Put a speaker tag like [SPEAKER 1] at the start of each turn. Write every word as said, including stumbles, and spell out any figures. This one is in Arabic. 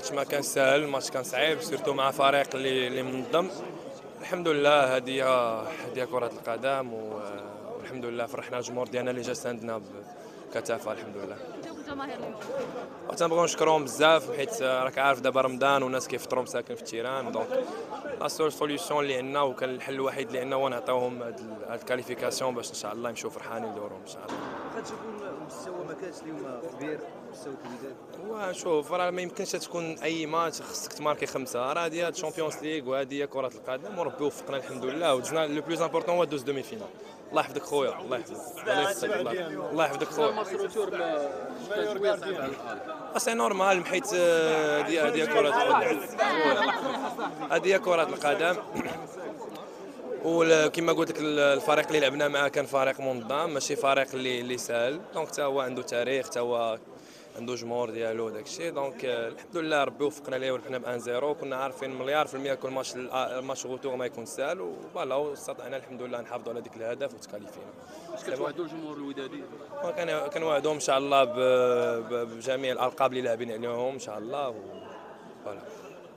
[SPEAKER 1] الماتش ما كان سهل، الماتش كان صعيب سيرتو مع فريق اللي اللي منظم. الحمد لله هذه هذه كرة القدم و- والحمد لله فرحنا الجمهور ديالنا اللي جا ساندنا بكثافة الحمد لله.
[SPEAKER 2] انت والجماهير اليوم.
[SPEAKER 1] وتنبغيو نشكرهم بزاف حيت راك عارف دابا رمضان والناس كيفطروا مساكن في التيران، دونك لا سول سوليوشن اللي عندنا وكان الحل الوحيد اللي عندنا هو نعطيوهم هاد ال- هاد الكاليفيكاسيون باش ان شاء الله يمشيو فرحانين لدورهم ان شاء الله.
[SPEAKER 3] واخا تشوفوا المستوى ما كانش اليوم كبير، المستوى الوداد
[SPEAKER 1] وشوف راه ما يمكنش تكون اي ماتش خصك تماركي خمسه، راه هذه الشامبيونز ليغ وهذه هي كره القدم وربي وفقنا الحمد لله ودزنا لو بلوز امبورطون هو دوز دومي فينال. الله يحفظك خويا، الله يحفظك الله يحفظك الله الله يحفظك خويا. سي نورمال حيت هذه هذه كره القدم، هذه هي كره القدم. وكما قلت لك الفريق اللي لعبنا معاه كان فريق منظم ماشي فريق اللي اللي سهل، دونك حتى هو عنده تاريخ، حتى هو عنده جمهور ديالو داك الشيء، دونك آه، الحمد لله ربي وفقنا ليه وربحنا ب واحد صفر. كنا عارفين مليار في المية كل ماتش الماتش غوتور ما يكون سهل وفوالا واستطعنا الحمد لله نحافظوا على ديك الهدف وتكاليفينا.
[SPEAKER 4] اش كتوعدوا الجمهور الودادي؟
[SPEAKER 1] كان كنوعدهم ان شاء الله ب- ب- بجميع الالقاب اللي لاعبين عليهم ان شاء الله و- فوالا.